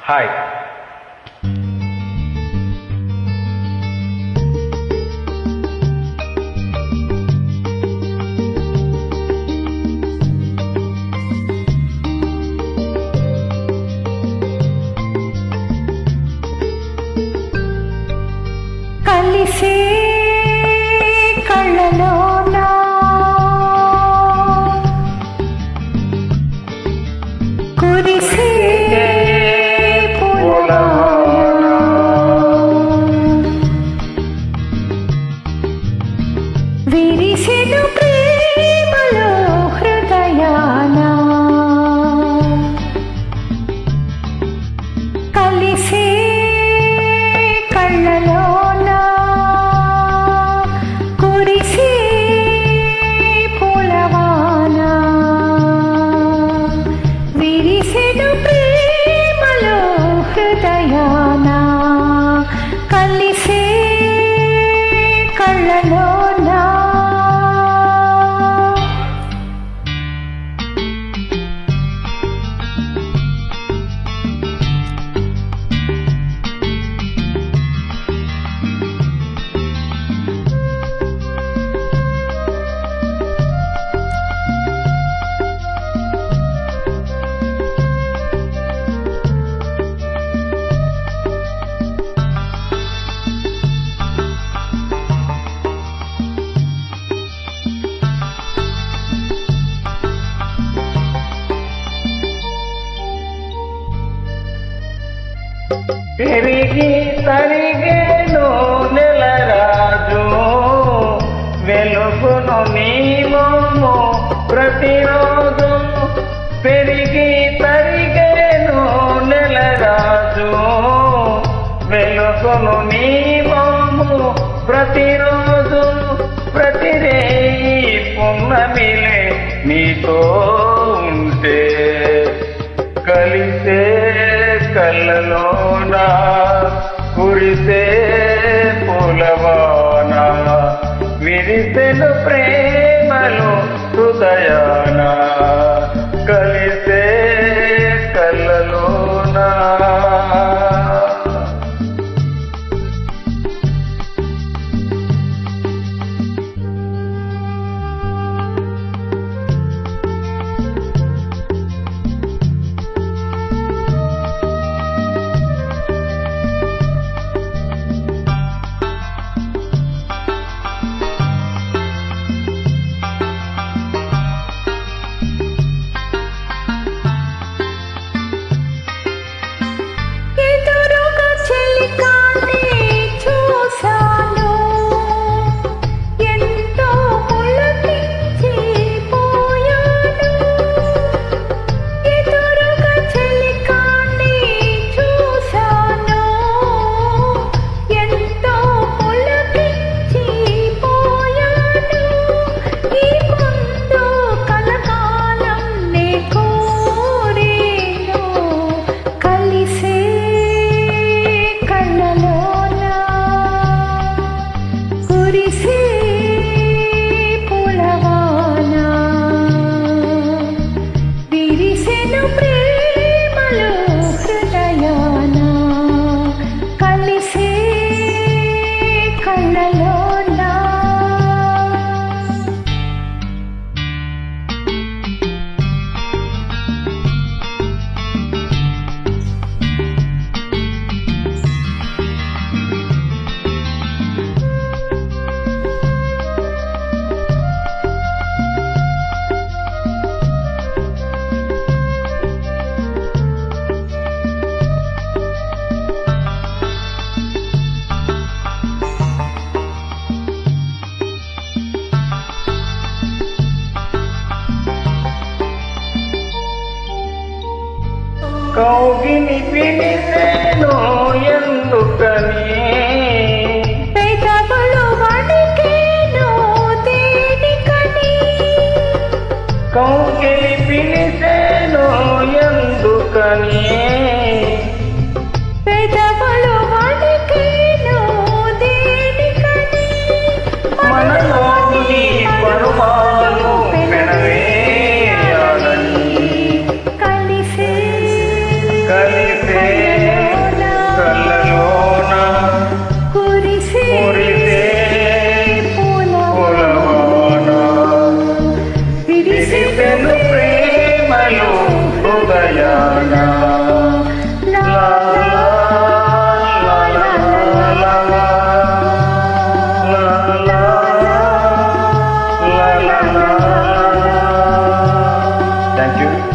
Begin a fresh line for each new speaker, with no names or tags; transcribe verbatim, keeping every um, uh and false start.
Hi.
కలిసే కళ్ళలోనా కురిసే పూలవాన విరిసెను ప్రేమలో హృదయాన కలిసే కళ్ళలో కలిసే కళ్ళలోనా
పెరిగి తరిగేను నెలరాజు వెలుగును నీవము ప్రతిరోజు. పెరిగి తరిగేను నెలరాజు వెలుగును నీవము ప్రతిరోజు. ప్రతిరేయి పున్నమిలే నీతో ఉంటే కలిసే కళ్ళలోనా కురిసే పూలవాన విరిసెను ప్రేమలు హృదయాన కలిసే కళ్ళలోనా. కౌగిలి పిలిసేను ఎందుకని
పెదవులు వణికేను దేనికని.
కౌగిలి పిలిసేను ఎందుకని
పెదవులు వణికేను దేనికని.
మనలోని పరువాలు పెనవేయాలని
కలిసే
కలిసే కళ్ళలోన
కురిసే
కురిసే
పూలవాన
విరిసెను ప్రేమలు హృదయాన.
లా
లా లా లా లా లా లా లా లా లా. Thank you.